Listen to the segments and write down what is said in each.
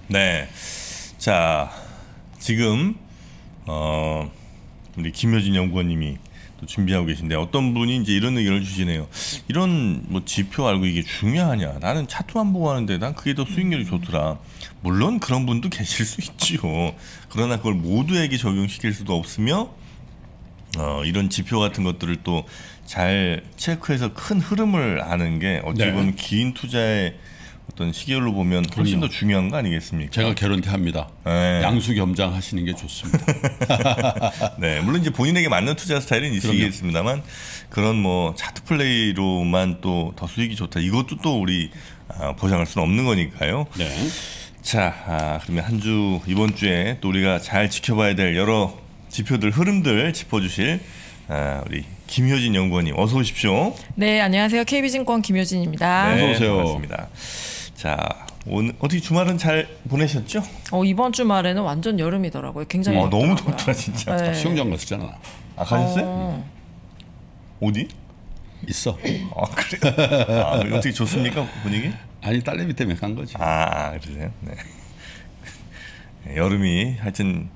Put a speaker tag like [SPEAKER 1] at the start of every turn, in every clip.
[SPEAKER 1] 네. 자, 지금 우리 김효진 연구원님이 또 준비하고 계신데 어떤 분이 이제 이런 의견을 주시네요. 이런 뭐 지표 알고 이게 중요하냐? 나는 차트만 보고 하는데 난 그게 더 수익률이 좋더라. 물론 그런 분도 계실 수 있지요. 그러나 그걸 모두에게 적용시킬 수도 없으며 이런 지표 같은 것들을 또 잘 체크해서 큰 흐름을 아는 게 어찌 보면 긴 투자의 어떤 시계열로 보면 훨씬 더 중요한 거 아니겠습니까?
[SPEAKER 2] 제가 개런티합니다. 네. 양수겸장 하시는 게 좋습니다.
[SPEAKER 1] 네, 물론 이제 본인에게 맞는 투자 스타일은 있으시겠습니다만 그런 뭐 차트 플레이로만 또 더 수익이 좋다. 이것도 또 우리 보장할 수는 없는 거니까요.
[SPEAKER 2] 네.
[SPEAKER 1] 자, 그러면 한 주 이번 주에 또 우리가 잘 지켜봐야 될 여러 지표들 흐름들 짚어주실 우리 김효진 연구원님 어서 오십시오.
[SPEAKER 3] 네, 안녕하세요. KB증권 김효진입니다.
[SPEAKER 1] 네,
[SPEAKER 2] 어서 오세요.
[SPEAKER 1] 반갑습니다. 자, 오늘 어떻게 주말은 잘 보내셨죠?
[SPEAKER 3] 이번 주말에는 완전 여름이더라고요. 굉장히
[SPEAKER 1] 너무 덥더라 진짜.
[SPEAKER 3] 네.
[SPEAKER 2] 수영장 갔었잖아.
[SPEAKER 1] 가셨어요? 어디?
[SPEAKER 2] 있어.
[SPEAKER 1] 그래요? 어떻게 좋습니까 분위기?
[SPEAKER 2] 아니 딸내미 때문에 간 거지.
[SPEAKER 1] 그러세요? 네. 여름이 하여튼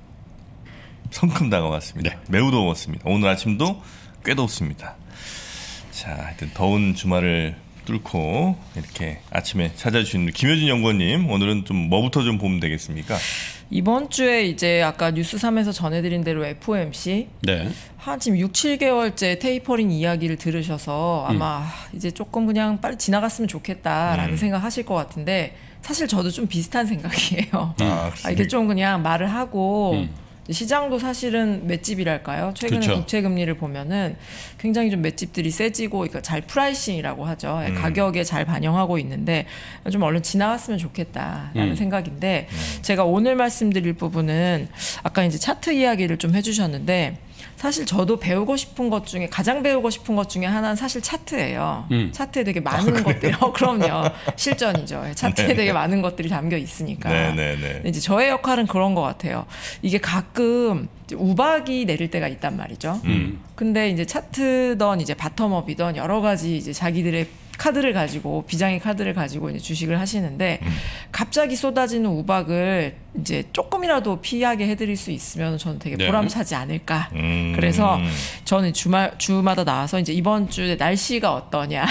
[SPEAKER 1] 성큼 다가왔습니다.
[SPEAKER 2] 네.
[SPEAKER 1] 매우 더웠습니다. 오늘 아침도 꽤 덥습니다. 자, 하여튼 더운 주말을 뚫고 이렇게 아침에 찾아주신 김효진 연구원님 오늘은 좀 뭐부터 좀 보면 되겠습니까?
[SPEAKER 3] 이번 주에 이제 아까 뉴스 3에서 전해드린 대로 FOMC 한 지금 6, 7개월째 테이퍼링 이야기를 들으셔서 아마 이제 조금 그냥 빨리 지나갔으면 좋겠다라는 생각하실 것 같은데 사실 저도 좀 비슷한 생각이에요. 이게 좀 그냥 말을 하고 시장도 사실은 맷집이랄까요? 최근에
[SPEAKER 2] 그렇죠.
[SPEAKER 3] 국채 금리를 보면은 굉장히 좀 맷집들이 세지고, 그러니까 잘 프라이싱이라고 하죠. 가격에 잘 반영하고 있는데 좀 얼른 지나갔으면 좋겠다라는 생각인데 제가 오늘 말씀드릴 부분은 아까 이제 차트 이야기를 좀 해주셨는데. 사실 저도 배우고 싶은 것 중에 가장 배우고 싶은 것 중에 하나는 사실 차트예요. 차트에 되게 많은 것들이 그럼요. 실전이죠. 차트에 되게 많은 것들이 담겨 있으니까. 근데 이제 저의 역할은 그런 것 같아요. 이게 가끔 우박이 내릴 때가 있단 말이죠. 근데 이제 차트던 이제 바텀업이던 여러 가지 이제 자기들의 카드를 가지고 비장의 카드를 가지고 이제 주식을 하시는데 갑자기 쏟아지는 우박을 이제 조금이라도 피하게 해드릴 수 있으면 저는 되게 보람차지 않을까. 그래서 저는 주마다 나와서 이제 이번 주에 날씨가 어떠냐,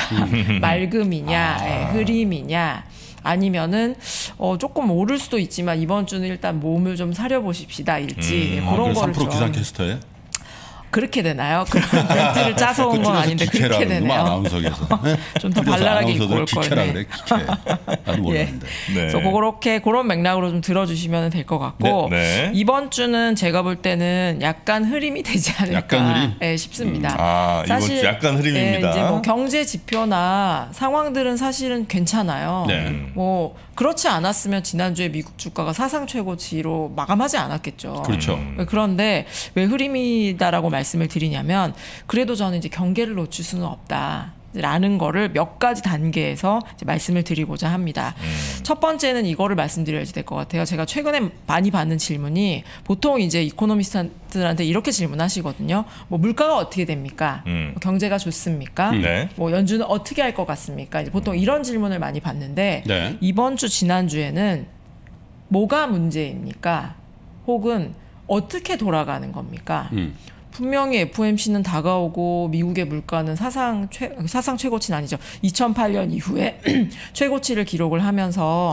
[SPEAKER 3] 맑음이냐, 흐림이냐. 아니면은 조금 오를 수도 있지만 이번 주는 일단 몸을 좀 사려보십시다 일지 그런 거를 좀.
[SPEAKER 2] 기상캐스터에?
[SPEAKER 3] 그렇게 되나요? 그런 멘트를 짜서 온 건 아닌데 그렇게 되네요.
[SPEAKER 2] 아나운서에서
[SPEAKER 3] 좀 더 발랄하게 입고 올 걸.
[SPEAKER 2] 그래, 나도 몰랐는데.
[SPEAKER 3] 그래서 그런 맥락으로 좀 들어주시면 될 것 같고 이번 주는 제가 볼 때는 약간 흐림이 되지 않을까
[SPEAKER 2] 약간 흐림?
[SPEAKER 3] 네, 싶습니다.
[SPEAKER 1] 사실 이번 주 약간 흐림입니다.
[SPEAKER 3] 이제 뭐 경제 지표나 상황들은 사실은 괜찮아요. 뭐 그렇지 않았으면 지난주에 미국 주가가 사상 최고치로 마감하지 않았겠죠.
[SPEAKER 2] 그렇죠.
[SPEAKER 3] 그런데 왜 흐림이다라고 말씀을 드리냐면 그래도 저는 이제 경계를 놓칠 수는 없다. 라는 거를 몇 가지 단계에서 이제 말씀을 드리고자 합니다. 첫 번째는 이거를 말씀드려야 될 것 같아요. 제가 최근에 많이 받는 질문이 보통 이제 이코노미스트들한테 이렇게 질문하시거든요. 뭐 물가가 어떻게 됩니까? 뭐 경제가 좋습니까? 뭐 연준은 어떻게 할 것 같습니까? 이제 보통 이런 질문을 많이 받는데 이번 주 지난주에는 뭐가 문제입니까? 혹은 어떻게 돌아가는 겁니까? 분명히 FOMC는 다가오고 미국의 물가는 사상 최고치는 아니죠. 2008년 이후에 최고치를 기록을 하면서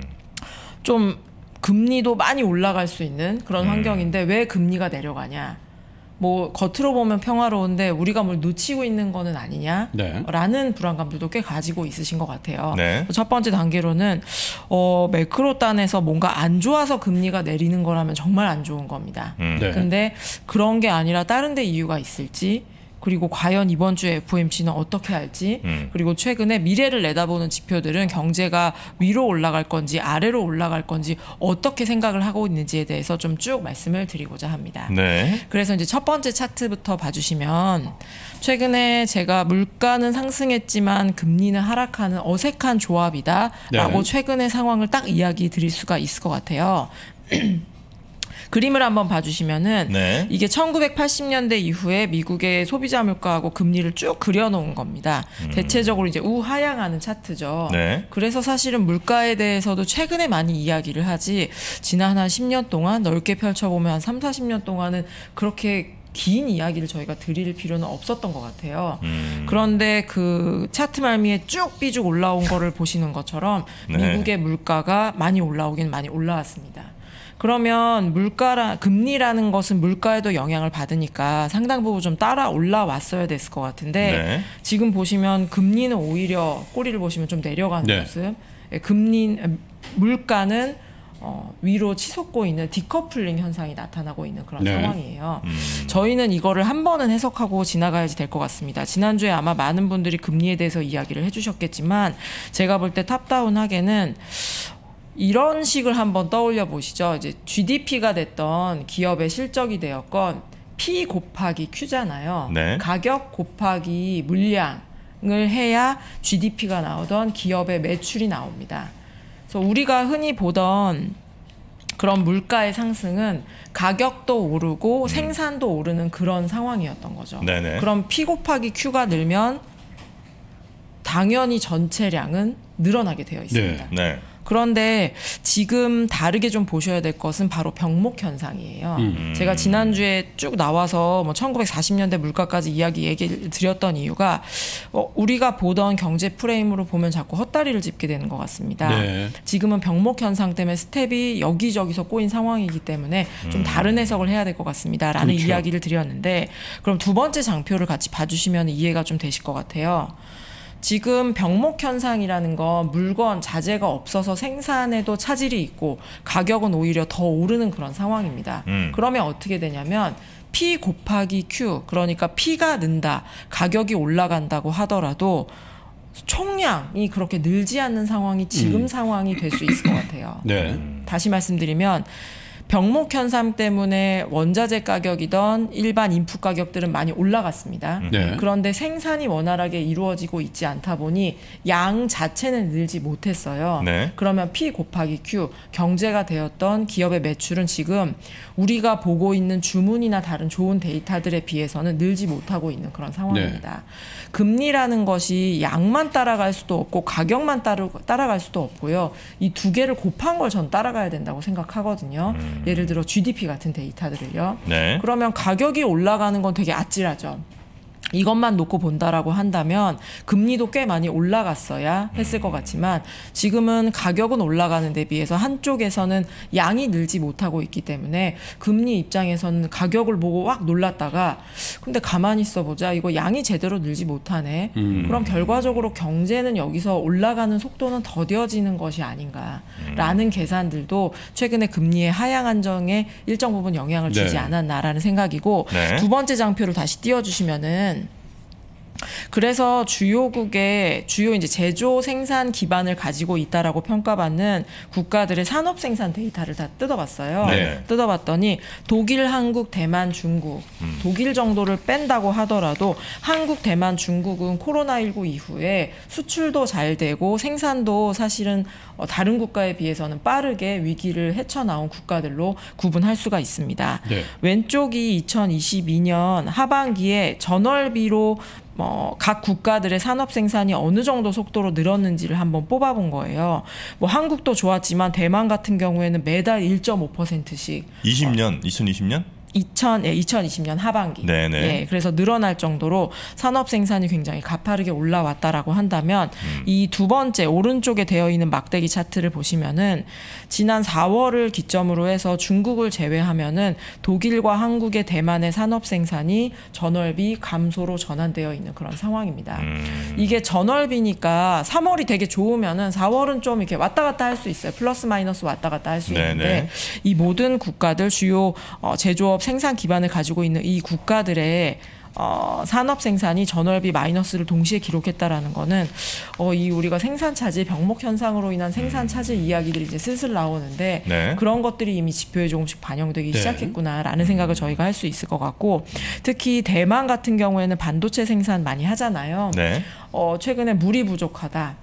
[SPEAKER 3] 좀 금리도 많이 올라갈 수 있는 그런 환경인데 왜 금리가 내려가냐. 뭐 겉으로 보면 평화로운데 우리가 뭘 놓치고 있는 거는 아니냐라는 불안감들도 꽤 가지고 있으신 것 같아요. 첫 번째 단계로는 매크로 단에서 뭔가 안 좋아서 금리가 내리는 거라면 정말 안 좋은 겁니다. 근데 그런 게 아니라 다른 데 이유가 있을지 그리고 과연 이번 주에 FOMC는 어떻게 할지 그리고 최근에 미래를 내다보는 지표들은 경제가 위로 올라갈 건지 아래로 올라갈 건지 어떻게 생각을 하고 있는지에 대해서 좀 쭉 말씀을 드리고자 합니다. 그래서 이제 첫 번째 차트부터 봐주시면 최근에 제가 물가는 상승했지만 금리는 하락하는 어색한 조합이다라고 최근의 상황을 딱 이야기 드릴 수가 있을 것 같아요. 그림을 한번 봐주시면은
[SPEAKER 1] 네.
[SPEAKER 3] 이게 1980년대 이후에 미국의 소비자 물가하고 금리를 쭉 그려놓은 겁니다. 대체적으로 이제 우하향하는 차트죠.
[SPEAKER 1] 네.
[SPEAKER 3] 그래서 사실은 물가에 대해서도 최근에 많이 이야기를 하지 지난 한 10년 동안 넓게 펼쳐보면 한 3, 40년 동안은 그렇게 긴 이야기를 저희가 드릴 필요는 없었던 것 같아요. 그런데 그 차트 말미에 쭉 삐죽 올라온 거를 보시는 것처럼
[SPEAKER 1] 네.
[SPEAKER 3] 미국의 물가가 많이 올라오긴 많이 올라왔습니다. 그러면 금리라는 것은 물가에도 영향을 받으니까 상당 부분 좀 따라 올라왔어야 됐을 것 같은데
[SPEAKER 1] 네.
[SPEAKER 3] 지금 보시면 금리는 오히려 꼬리를 보시면 좀 내려가는
[SPEAKER 2] 네.
[SPEAKER 3] 모습. 물가는 위로 치솟고 있는 디커플링 현상이 나타나고 있는 그런
[SPEAKER 2] 네.
[SPEAKER 3] 상황이에요. 저희는 이거를 한 번은 해석하고 지나가야지 될 것 같습니다. 지난주에 아마 많은 분들이 금리에 대해서 이야기를 해주셨겠지만 제가 볼 때 탑다운하게는 이런 식을 한번 떠올려 보시죠. 이제 GDP가 됐던 기업의 실적이 되었건 P 곱하기 Q잖아요.
[SPEAKER 1] 네.
[SPEAKER 3] 가격 곱하기 물량을 해야 GDP가 나오던 기업의 매출이 나옵니다. 그래서 우리가 흔히 보던 그런 물가의 상승은 가격도 오르고 생산도 오르는 그런 상황이었던 거죠.
[SPEAKER 1] 네네.
[SPEAKER 3] 그럼 P 곱하기 Q가 늘면 당연히 전체량은 늘어나게 되어 있습니다.
[SPEAKER 1] 네.
[SPEAKER 3] 그런데 지금 다르게 좀 보셔야 될 것은 바로 병목 현상이에요. 제가 지난주에 쭉 나와서 뭐 1940년대 물가까지 얘기를 드렸던 이유가 우리가 보던 경제 프레임으로 보면 자꾸 헛다리를 짚게 되는 것 같습니다.
[SPEAKER 2] 네.
[SPEAKER 3] 지금은 병목 현상 때문에 스텝이 여기저기서 꼬인 상황이기 때문에 좀 다른 해석을 해야 될 것 같습니다. 라는
[SPEAKER 2] 그렇죠.
[SPEAKER 3] 이야기를 드렸는데 그럼 두 번째 장표를 같이 봐주시면 이해가 좀 되실 것 같아요. 지금 병목 현상이라는 건 물건 자재가 없어서 생산에도 차질이 있고 가격은 오히려 더 오르는 그런 상황입니다. 그러면 어떻게 되냐면 P 곱하기 Q, 그러니까 P가 는다, 가격이 올라간다고 하더라도 총량이 그렇게 늘지 않는 상황이 지금 상황이 될 수 있을 것 같아요.
[SPEAKER 2] 네.
[SPEAKER 3] 다시 말씀드리면 병목 현상 때문에 원자재 가격이던 일반 인풋 가격들은 많이 올라갔습니다.
[SPEAKER 2] 네.
[SPEAKER 3] 그런데 생산이 원활하게 이루어지고 있지 않다 보니 양 자체는 늘지 못했어요.
[SPEAKER 1] 네.
[SPEAKER 3] 그러면 P 곱하기 Q, 경제가 되었던 기업의 매출은 지금 우리가 보고 있는 주문이나 다른 좋은 데이터들에 비해서는 늘지 못하고 있는 그런 상황입니다. 금리라는 것이 양만 따라갈 수도 없고 가격만 따라갈 수도 없고요. 이 두 개를 곱한 걸 전 따라가야 된다고 생각하거든요. 예를 들어 GDP 같은 데이터들을요.
[SPEAKER 1] 네.
[SPEAKER 3] 그러면 가격이 올라가는 건 되게 아찔하죠. 이것만 놓고 본다라고 한다면 금리도 꽤 많이 올라갔어야 했을 것 같지만 지금은 가격은 올라가는 데 비해서 한쪽에서는 양이 늘지 못하고 있기 때문에 금리 입장에서는 가격을 보고 확 놀랐다가 근데 가만히 있어보자, 이거 양이 제대로 늘지 못하네. 그럼 결과적으로 경제는 여기서 올라가는 속도는 더뎌지는 것이 아닌가라는 계산들도 최근에 금리의 하향 안정에 일정 부분 영향을 주지
[SPEAKER 2] 네.
[SPEAKER 3] 않았나라는 생각이고
[SPEAKER 1] 네.
[SPEAKER 3] 두 번째 장표를 다시 띄워주시면은 그래서 주요국의 주요 이제 제조 생산 기반을 가지고 있다라고 평가받는 국가들의 산업 생산 데이터를 다 뜯어봤어요.
[SPEAKER 1] 네.
[SPEAKER 3] 뜯어봤더니 독일, 한국, 대만, 중국, 독일 정도를 뺀다고 하더라도 한국, 대만, 중국은 코로나19 이후에 수출도 잘 되고 생산도 사실은 다른 국가에 비해서는 빠르게 위기를 헤쳐나온 국가들로 구분할 수가 있습니다.
[SPEAKER 2] 네.
[SPEAKER 3] 왼쪽이 2022년 하반기에 전월비로 각 국가들의 산업 생산이 어느 정도 속도로 늘었는지를 한번 뽑아본 거예요. 뭐 한국도 좋았지만 대만 같은 경우에는 매달 1.5%씩
[SPEAKER 1] 2020년?
[SPEAKER 3] 2020년 하반기.
[SPEAKER 1] 네네.
[SPEAKER 3] 예, 그래서 늘어날 정도로 산업 생산이 굉장히 가파르게 올라왔다라고 한다면 이 두 번째 오른쪽에 되어 있는 막대기 차트를 보시면은 지난 4월을 기점으로 해서 중국을 제외하면은 독일과 한국의 대만의 산업 생산이 전월비 감소로 전환되어 있는 그런 상황입니다. 이게 전월비니까 3월이 되게 좋으면은 4월은 좀 이렇게 왔다 갔다 할 수 있어요. 플러스 마이너스 왔다 갔다 할 수 있는데
[SPEAKER 1] 네네.
[SPEAKER 3] 이 모든 국가들 주요 제조업 생산 기반을 가지고 있는 이 국가들의 산업 생산이 전월비 마이너스를 동시에 기록했다라는 거는 이 우리가 생산 차질 병목 현상으로 인한 생산 차질 이야기들이 이제 슬슬 나오는데
[SPEAKER 1] 네.
[SPEAKER 3] 그런 것들이 이미 지표에 조금씩 반영되기
[SPEAKER 2] 네.
[SPEAKER 3] 시작했구나라는 생각을 저희가 할 수 있을 것 같고 특히 대만 같은 경우에는 반도체 생산 많이 하잖아요.
[SPEAKER 1] 네.
[SPEAKER 3] 최근에 물이 부족하다.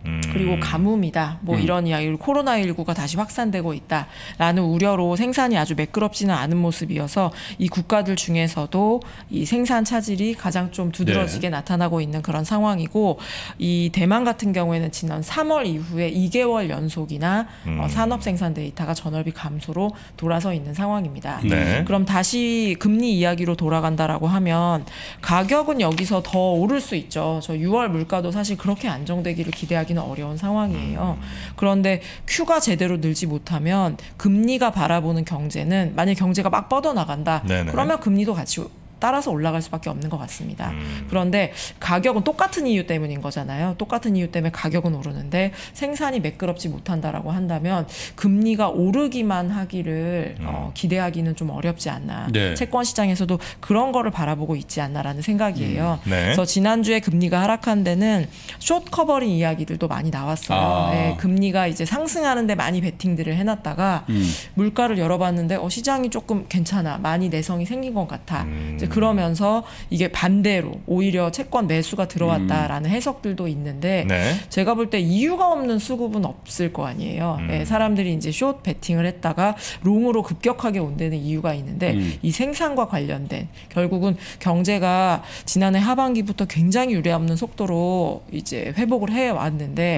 [SPEAKER 3] 그리고 가뭄이다. 뭐 이런 이야기, 코로나19가 다시 확산되고 있다라는 우려로 생산이 아주 매끄럽지는 않은 모습이어서 이 국가들 중에서도 이 생산 차질이 가장 좀 두드러지게 나타나고 있는 그런 상황이고, 이 대만 같은 경우에는 지난 3월 이후에 2개월 연속이나 산업 생산 데이터가 전월비 감소로 돌아서 있는 상황입니다. 그럼 다시 금리 이야기로 돌아간다라고 하면 가격은 여기서 더 오를 수 있죠. 저 6월 물가도 사실 그렇게 안정되기를 기대하기는 어려운 상황이에요. 그런데 Q가 제대로 늘지 못하면 금리가 바라보는 경제는, 만약 경제가 막 뻗어나간다. 그러면 금리도 같이 따라서 올라갈 수밖에 없는 것 같습니다. 그런데 가격은 똑같은 이유 때문인 거잖아요. 똑같은 이유 때문에 가격은 오르는데 생산이 매끄럽지 못한다라고 한다면 금리가 오르기만 하기를 기대하기는 좀 어렵지 않나. 채권 시장에서도 그런 거를 바라보고 있지 않나라는 생각이에요. 그래서 지난주에 금리가 하락한 데는 숏 커버링 이야기들도 많이 나왔어요. 금리가 이제 상승하는데 많이 베팅들을 해놨다가 물가를 열어봤는데 시장이 조금 괜찮아, 많이 내성이 생긴 것 같아. 이제 그러면서 이게 반대로 오히려 채권 매수가 들어왔다라는 해석들도 있는데, 제가 볼 때 이유가 없는 수급은 없을 거 아니에요. 사람들이 이제 숏 베팅을 했다가 롱으로 급격하게 온다는 이유가 있는데, 이 생산과 관련된, 결국은 경제가 지난해 하반기부터 굉장히 유례없는 속도로 이제 회복을 해 왔는데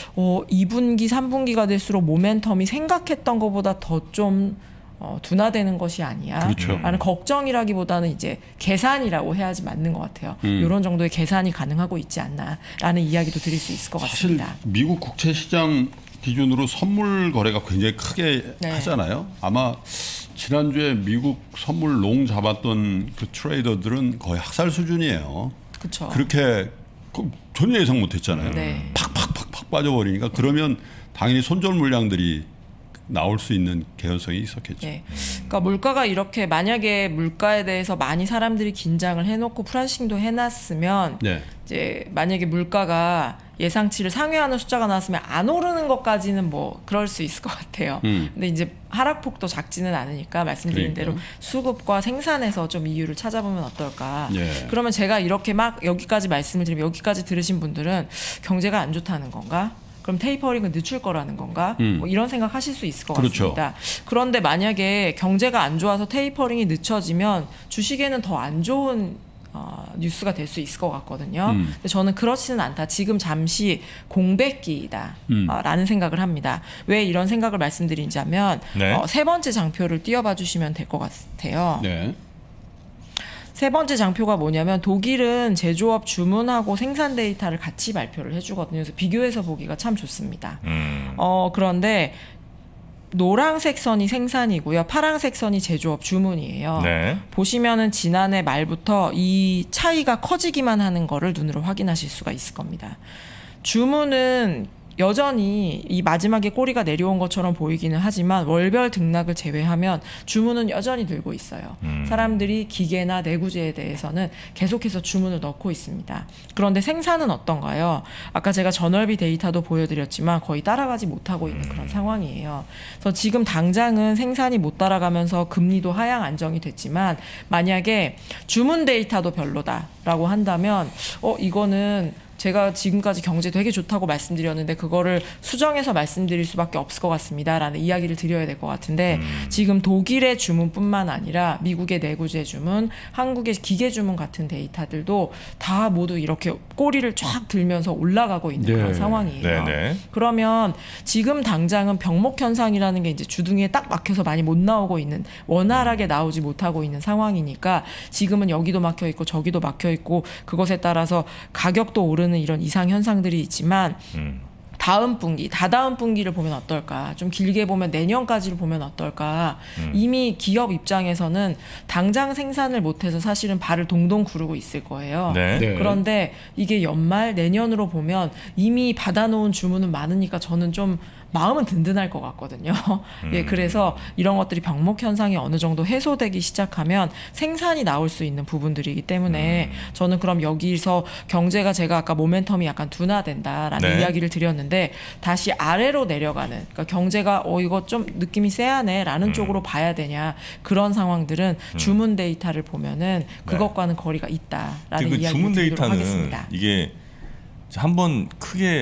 [SPEAKER 3] 2분기, 3분기가 될수록 모멘텀이 생각했던 것보다 더좀 둔화되는 것이 아니야. 라는 걱정이라기보다는 이제 계산이라고 해야지 맞는 것 같아요. 이런 정도의 계산이 가능하고 있지 않나라는 이야기도 드릴 수 있을 것 같습니다.
[SPEAKER 2] 사실 미국 국채 시장 기준으로 선물 거래가 굉장히 크게 하잖아요. 아마 지난주에 미국 선물 롱 잡았던 그 트레이더들은 거의 학살 수준이에요.
[SPEAKER 3] 그렇죠.
[SPEAKER 2] 그렇게 전혀 예상 못했잖아요. 팍팍팍팍 빠져버리니까, 그러면 당연히 손절 물량들이 나올 수 있는 개연성이 있었겠죠.
[SPEAKER 3] 그러니까 물가가 이렇게, 만약에 물가에 대해서 많이 사람들이 긴장을 해놓고 프라이싱도 해놨으면 이제 만약에 물가가 예상치를 상회하는 숫자가 나왔으면 안 오르는 것까지는 뭐 그럴 수 있을 것 같아요. 근데 이제 하락폭도 작지는 않으니까 말씀드린 대로 수급과 생산에서 좀 이유를 찾아보면 어떨까. 그러면 제가 이렇게 막 여기까지 말씀을 드리면, 여기까지 들으신 분들은 경제가 안 좋다는 건가? 그럼 테이퍼링은 늦출 거라는 건가? 뭐 이런 생각 하실 수 있을 것 같습니다. 그런데 만약에 경제가 안 좋아서 테이퍼링이 늦춰지면 주식에는 더 안 좋은 뉴스가 될 수 있을 것 같거든요. 근데 저는 그렇지는 않다. 지금 잠시 공백기이다. 라는 생각을 합니다. 왜 이런 생각을 말씀드리자면 세 번째 장표를 띄워봐 주시면 될 것 같아요. 세 번째 장표가 뭐냐면, 독일은 제조업 주문하고 생산 데이터를 같이 발표를 해주거든요. 그래서 비교해서 보기가 참 좋습니다. 그런데 노란색 선이 생산이고요, 파란색 선이 제조업 주문이에요. 보시면은 지난해 말부터 이 차이가 커지기만 하는 거를 눈으로 확인하실 수가 있을 겁니다. 주문은 여전히 이 마지막에 꼬리가 내려온 것처럼 보이기는 하지만 월별 등락을 제외하면 주문은 여전히 늘고 있어요. 사람들이 기계나 내구재에 대해서는 계속해서 주문을 넣고 있습니다. 그런데 생산은 어떤가요? 아까 제가 전월비 데이터도 보여드렸지만 거의 따라가지 못하고 있는 그런 상황이에요. 그래서 지금 당장은 생산이 못 따라가면서 금리도 하향 안정이 됐지만, 만약에 주문 데이터도 별로다라고 한다면 이거는 제가 지금까지 경제 되게 좋다고 말씀드렸는데 그거를 수정해서 말씀드릴 수밖에 없을 것 같습니다라는 이야기를 드려야 될 것 같은데, 지금 독일의 주문뿐만 아니라 미국의 내구재 주문, 한국의 기계 주문 같은 데이터들도 다 모두 이렇게 꼬리를 쫙 들면서 올라가고 있는 그런 상황이에요. 그러면 지금 당장은 병목 현상이라는 게 이제 주둥이에 딱 막혀서 많이 못 나오고 있는, 원활하게 나오지 못하고 있는 상황이니까 지금은 여기도 막혀 있고 저기도 막혀 있고, 그것에 따라서 가격도 오르는 이런 이상 현상들이 있지만, 다음 분기, 다다음 분기를 보면 어떨까? 좀 길게 보면 내년까지를 보면 어떨까? 이미 기업 입장에서는 당장 생산을 못해서 사실은 발을 동동 구르고 있을 거예요. 그런데 이게 연말, 내년으로 보면 이미 받아놓은 주문은 많으니까 저는 좀 마음은 든든할 것 같거든요. 그래서 이런 것들이 병목 현상이 어느 정도 해소되기 시작하면 생산이 나올 수 있는 부분들이기 때문에 저는 그럼 여기서 경제가, 제가 아까 모멘텀이 약간 둔화된다라는 이야기를 드렸는데, 다시 아래로 내려가는, 그러니까 경제가 이거 좀 느낌이 쎄하네라는 쪽으로 봐야 되냐, 그런 상황들은 주문 데이터를 보면은 그것과는 거리가 있다라는 이야기를
[SPEAKER 1] 주문
[SPEAKER 3] 드리도록
[SPEAKER 1] 데이터는
[SPEAKER 3] 하겠습니다.
[SPEAKER 1] 이게 한번 크게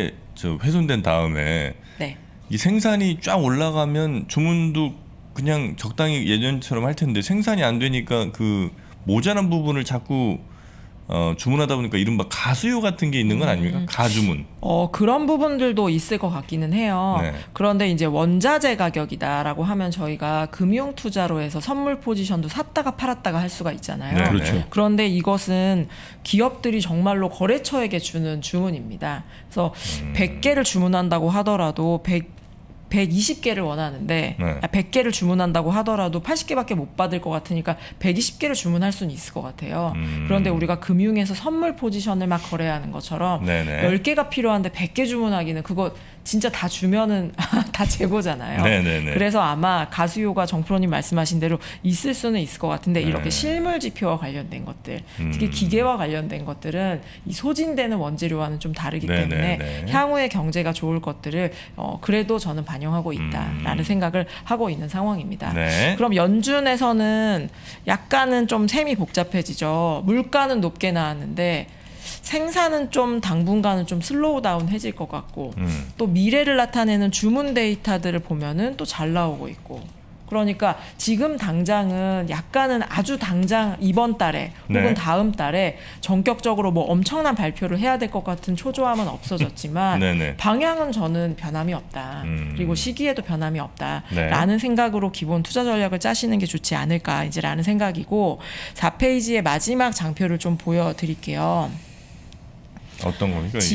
[SPEAKER 1] 저 훼손된 다음에
[SPEAKER 3] 네.
[SPEAKER 1] 이 생산이 쫙 올라가면 주문도 그냥 적당히 예전처럼 할 텐데 생산이 안 되니까 그 모자란 부분을 자꾸 주문하다 보니까 이른바 가수요 같은 게 있는 건 아닙니까? 가주문.
[SPEAKER 3] 그런 부분들도 있을 것 같기는 해요.
[SPEAKER 1] 네.
[SPEAKER 3] 그런데 이제 원자재 가격이다라고 하면 저희가 금융 투자로 해서 선물 포지션도 샀다가 팔았다가 할 수가 있잖아요.
[SPEAKER 1] 네,
[SPEAKER 2] 그렇죠.
[SPEAKER 3] 그런데 이것은 기업들이 정말로 거래처에게 주는 주문입니다. 그래서 100개를 주문한다고 하더라도 120개를 원하는데
[SPEAKER 1] 네.
[SPEAKER 3] 100개를 주문한다고 하더라도 80개밖에 못 받을 것 같으니까 120개를 주문할 수는 있을 것 같아요. 그런데 우리가 금융에서 선물 포지션을 막 거래하는 것처럼
[SPEAKER 1] 네네.
[SPEAKER 3] 10개가 필요한데 100개 주문하기는 그거 진짜 다 주면은 다 재고잖아요.
[SPEAKER 1] 네네네.
[SPEAKER 3] 그래서 아마 가수요가 정프로님 말씀하신 대로 있을 수는 있을 것 같은데
[SPEAKER 1] 네.
[SPEAKER 3] 이렇게 실물 지표와 관련된 것들, 특히 기계와 관련된 것들은 이 소진되는 원재료와는 좀 다르기 때문에
[SPEAKER 1] 네네네.
[SPEAKER 3] 향후의 경제가 좋을 것들을 그래도 저는 반영하고 있다라는 생각을 하고 있는 상황입니다.
[SPEAKER 1] 네.
[SPEAKER 3] 그럼 연준에서는 약간은 좀 셈이 복잡해지죠. 물가는 높게 나왔는데 생산은 좀 당분간은 좀 슬로우 다운해질 것 같고 또 미래를 나타내는 주문 데이터들을 보면은 또 잘 나오고 있고 그러니까 지금 당장은 약간은 아주 당장 이번 달에 혹은
[SPEAKER 1] 네.
[SPEAKER 3] 다음 달에 전격적으로 뭐 엄청난 발표를 해야 될 것 같은 초조함은 없어졌지만
[SPEAKER 1] 네네.
[SPEAKER 3] 방향은 저는 변함이 없다. 그리고 시기에도 변함이 없다라는
[SPEAKER 1] 네.
[SPEAKER 3] 생각으로 기본 투자 전략을 짜시는 게 좋지 않을까 이제라는 생각이고 4페이지의 마지막 장표를 좀 보여드릴게요.
[SPEAKER 1] 어떤 겁니까? 이게?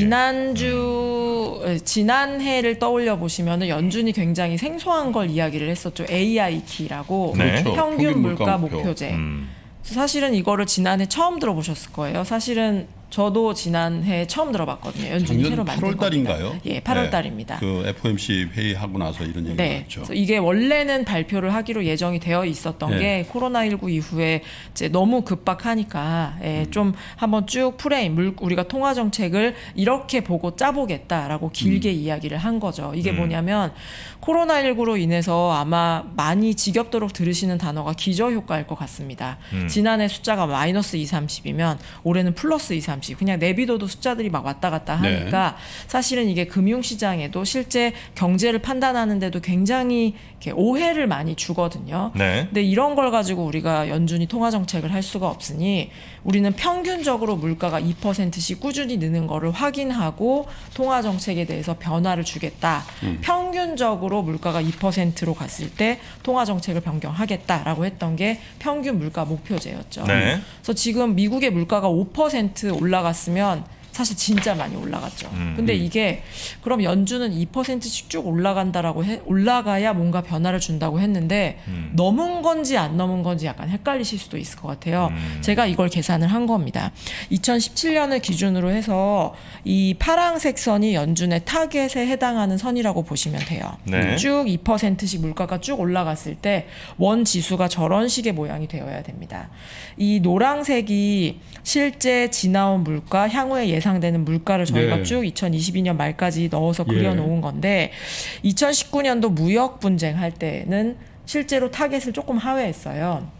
[SPEAKER 3] 지난해를 떠올려 보시면은 연준이 굉장히 생소한 걸 이야기를 했었죠. AIT라고
[SPEAKER 1] 네.
[SPEAKER 2] 그렇죠.
[SPEAKER 3] 평균 물가 목표제.
[SPEAKER 1] 음.
[SPEAKER 3] 사실은 이거를 지난해 처음 들어보셨을 거예요. 사실은 저도 지난해 처음 들어봤거든요. 연준이
[SPEAKER 2] 작년
[SPEAKER 3] 새로 만든
[SPEAKER 2] 8월 달인가요?
[SPEAKER 3] 예, 8월 달입니다.
[SPEAKER 2] 그 FOMC 회의하고 나서 이런 얘기가
[SPEAKER 3] 네.
[SPEAKER 2] 나왔죠.
[SPEAKER 3] 그래서 이게 원래는 발표를 하기로 예정이 되어 있었던
[SPEAKER 2] 네.
[SPEAKER 3] 게 코로나19 이후에 이제 너무 급박하니까 좀 한번 쭉 프레임 우리가 통화 정책을 이렇게 보고 짜보겠다라고 길게 이야기를 한 거죠. 이게 뭐냐면 코로나19로 인해서 아마 많이 지겹도록 들으시는 단어가 기저효과일 것 같습니다. 지난해 숫자가 마이너스 230이면 올해는 플러스 230 그냥 내비둬도 숫자들이 막 왔다 갔다 하니까 사실은 이게 금융시장에도 실제 경제를 판단하는데도 굉장히 이렇게 오해를 많이 주거든요.
[SPEAKER 1] 네.
[SPEAKER 3] 근데 이런 걸 가지고 우리가 연준이 통화 정책을 할 수가 없으니 우리는 평균적으로 물가가 2%씩 꾸준히 느는 거를 확인하고 통화 정책에 대해서 변화를 주겠다. 평균적으로 물가가 2%로 갔을 때 통화 정책을 변경하겠다라고 했던 게 평균 물가 목표제였죠.
[SPEAKER 1] 네.
[SPEAKER 3] 그래서 지금 미국의 물가가 5% 올라갔으면 사실 진짜 많이 올라갔죠. 근데 이게 그럼 연준은 2%씩 쭉 올라간다라고 올라가야 뭔가 변화를 준다고 했는데 넘은 건지 안 넘은 건지 약간 헷갈리실 수도 있을 것 같아요. 제가 이걸 계산을 한 겁니다. 2017년을 기준으로 해서 이 파란색 선이 연준의 타겟에 해당하는 선이라고 보시면 돼요.
[SPEAKER 1] 네.
[SPEAKER 3] 쭉 2%씩 물가가 쭉 올라갔을 때 원 지수가 저런 식의 모양이 되어야 됩니다. 이 노란색이 실제 지나온 물가, 향후에 예상되는 물가를 저희가
[SPEAKER 2] 네.
[SPEAKER 3] 쭉 2022년 말까지 넣어서 그려놓은 건데 2019년도 무역 분쟁할 때는 실제로 타겟을 조금 하회했어요.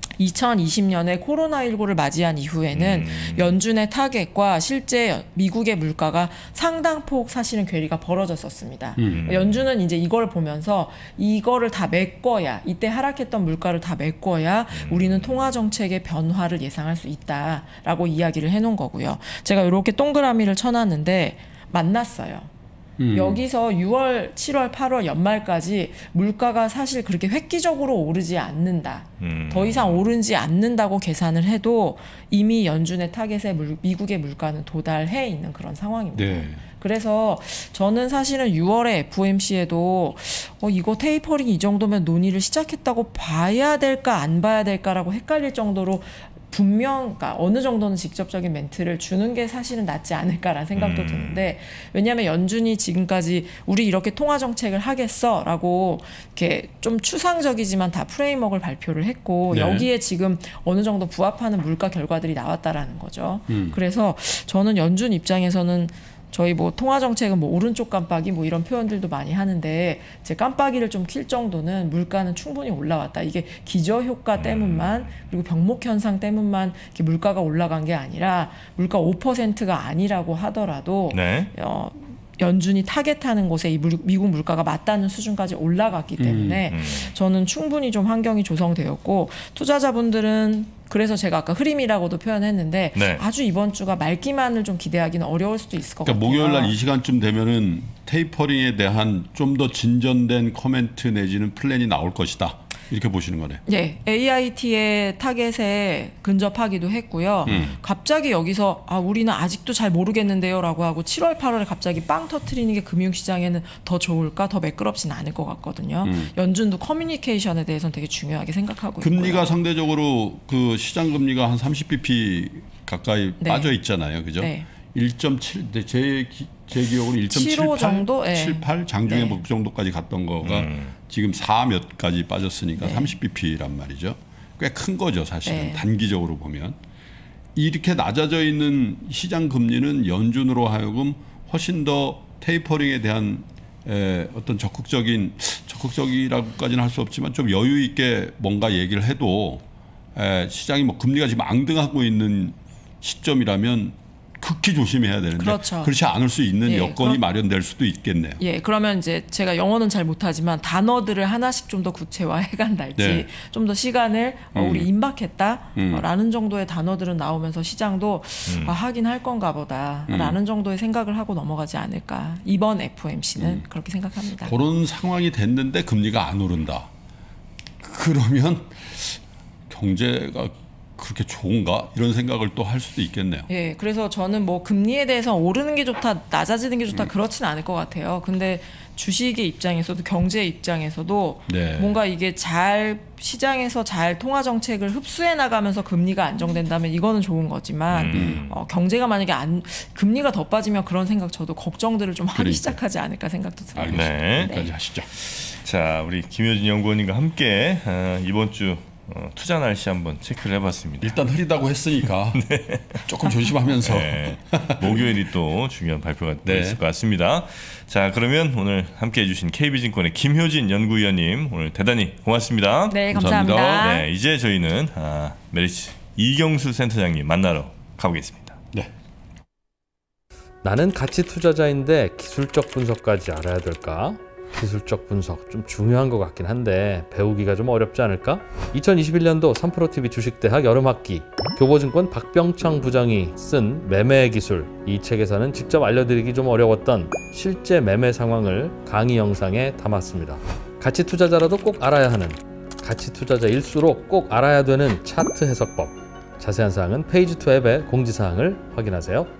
[SPEAKER 3] 2020년에 코로나19를 맞이한 이후에는 연준의 타겟과 실제 미국의 물가가 상당폭 사실은 괴리가 벌어졌었습니다. 연준은 이제 이걸 보면서 이거를 다 메꿔야 이때 하락했던 물가를 다 메꿔야 우리는 통화 정책의 변화를 예상할 수 있다라고 이야기를 해놓은 거고요. 제가 이렇게 동그라미를 쳐놨는데 만났어요. 여기서 6월, 7월, 8월 연말까지 물가가 사실 그렇게 획기적으로 오르지 않는다. 더 이상 오르지 않는다고 계산을 해도 이미 연준의 타겟에 미국의 물가는 도달해 있는 그런 상황입니다.
[SPEAKER 2] 네.
[SPEAKER 3] 그래서 저는 사실은 6월에 FOMC에도 이거 테이퍼링 이 정도면 논의를 시작했다고 봐야 될까 안 봐야 될까라고 헷갈릴 정도로 그러니까 어느 정도는 직접적인 멘트를 주는 게 사실은 낫지 않을까라는 생각도 드는데 왜냐하면 연준이 지금까지 우리 이렇게 통화 정책을 하겠어라고 이렇게 좀 추상적이지만 다 프레임워크를 발표를 했고
[SPEAKER 2] 네.
[SPEAKER 3] 여기에 지금 어느 정도 부합하는 물가 결과들이 나왔다라는 거죠. 그래서 저는 연준 입장에서는 저희 뭐 통화 정책은 뭐 오른쪽 깜빡이 뭐 이런 표현들도 많이 하는데 제 깜빡이를 좀 킬 정도는 물가는 충분히 올라왔다. 이게 기저 효과 때문만 그리고 병목 현상 때문만 이렇게 물가가 올라간 게 아니라 물가 5%가 아니라고 하더라도
[SPEAKER 1] 네.
[SPEAKER 3] 연준이 타겟하는 곳에 이 미국 물가가 맞닿는 수준까지 올라갔기 때문에 저는 충분히 좀 환경이 조성되었고 투자자분들은 그래서 제가 아까 흐림이라고도 표현했는데
[SPEAKER 1] 네.
[SPEAKER 3] 아주 이번 주가 말기만을 좀 기대하기는 어려울 수도 있을 것
[SPEAKER 2] 그러니까
[SPEAKER 3] 같아요.
[SPEAKER 2] 목요일 날 이 시간쯤 되면은 테이퍼링에 대한 좀 더 진전된 코멘트 내지는 플랜이 나올 것이다. 이렇게 보시는 거네.
[SPEAKER 3] 네, AIT의 타겟에 근접하기도 했고요. 갑자기 여기서 우리는 아직도 잘 모르겠는데요라고 하고 7월, 8월에 갑자기 빵 터트리는 게 금융시장에는 더 좋을까, 더 매끄럽진 않을 것 같거든요. 연준도 커뮤니케이션에 대해서는 되게 중요하게 생각하고
[SPEAKER 2] 금리가
[SPEAKER 3] 있고요.
[SPEAKER 2] 상대적으로 그 시장 금리가 한 30bp 가까이
[SPEAKER 3] 네.
[SPEAKER 2] 빠져 있잖아요, 그죠?
[SPEAKER 3] 네.
[SPEAKER 2] 1.7, 제 기억으로
[SPEAKER 3] 75 정도?
[SPEAKER 2] 78 장중에
[SPEAKER 3] 네.
[SPEAKER 2] 뭐 그 정도까지 갔던 거가 지금 4 몇까지 빠졌으니까
[SPEAKER 3] 네.
[SPEAKER 2] 30bp란 말이죠. 꽤 큰 거죠, 사실은.
[SPEAKER 3] 네.
[SPEAKER 2] 단기적으로 보면. 이렇게 낮아져 있는 시장 금리는 연준으로 하여금 훨씬 더 테이퍼링에 대한 어떤 적극적이라고까지는 할 수 없지만 좀 여유 있게 뭔가 얘기를 해도 시장이 뭐 금리가 지금 앙등하고 있는 시점이라면 극히 조심해야 되는데
[SPEAKER 3] 그렇죠.
[SPEAKER 2] 그렇지 않을 수 있는
[SPEAKER 3] 예,
[SPEAKER 2] 여건이 마련될 수도 있겠네요.
[SPEAKER 3] 예, 그러면 이제 제가 영어는 잘 못하지만 단어들을 하나씩 좀 더 구체화해간달지
[SPEAKER 2] 네.
[SPEAKER 3] 좀 더 시간을 우리 임박했다라는 정도의 단어들은 나오면서 시장도 하긴 할 건가 보다라는 정도의 생각을 하고 넘어가지 않을까. 이번 FOMC는 그렇게 생각합니다.
[SPEAKER 2] 그런 상황이 됐는데 금리가 안 오른다. 그러면 경제가 그렇게 좋은가? 이런 생각을 또 할 수도 있겠네요.
[SPEAKER 3] 예, 그래서 저는 뭐 금리에 대해서 오르는 게 좋다, 낮아지는 게 좋다 그렇진 않을 것 같아요. 근데 주식의 입장에서도 경제의 입장에서도
[SPEAKER 2] 네.
[SPEAKER 3] 뭔가 이게 잘 시장에서 잘 통화 정책을 흡수해 나가면서 금리가 안정된다면 이거는 좋은 거지만 경제가 만약에 금리가 더 빠지면 그런 생각 저도 걱정들을 좀 하기
[SPEAKER 2] 그러니까.
[SPEAKER 3] 시작하지 않을까 생각도 들어요.
[SPEAKER 2] 알겠습니다.
[SPEAKER 1] 네.
[SPEAKER 2] 여기까지 하시죠.
[SPEAKER 1] 자, 우리 김효진 연구원님과 함께 이번 주 투자 날씨 한번 체크를 해봤습니다.
[SPEAKER 2] 일단 흐리다고 했으니까 조금 조심하면서
[SPEAKER 1] 네. 목요일이 또 중요한 발표가 또
[SPEAKER 2] 네.
[SPEAKER 1] 있을 것 같습니다. 자, 그러면 오늘 함께해 주신 KB증권의 김효진 연구위원님 오늘 대단히 고맙습니다.
[SPEAKER 3] 네,
[SPEAKER 2] 감사합니다.
[SPEAKER 3] 감사합니다.
[SPEAKER 1] 네, 이제 저희는 메리츠 이경수 센터장님 만나러 가보겠습니다.
[SPEAKER 2] 네.
[SPEAKER 4] 나는 가치 투자자인데 기술적 분석까지 알아야 될까? 기술적 분석 좀 중요한 것 같긴 한데 배우기가 좀 어렵지 않을까? 2021년도 3프로TV 주식대학 여름학기 교보증권 박병창 부장이 쓴 매매 기술, 이 책에서는 직접 알려드리기 좀 어려웠던 실제 매매 상황을 강의 영상에 담았습니다. 가치 투자자라도 꼭 알아야 하는, 가치 투자자일수록 꼭 알아야 되는 차트 해석법, 자세한 사항은 페이지2 앱의 공지사항을 확인하세요.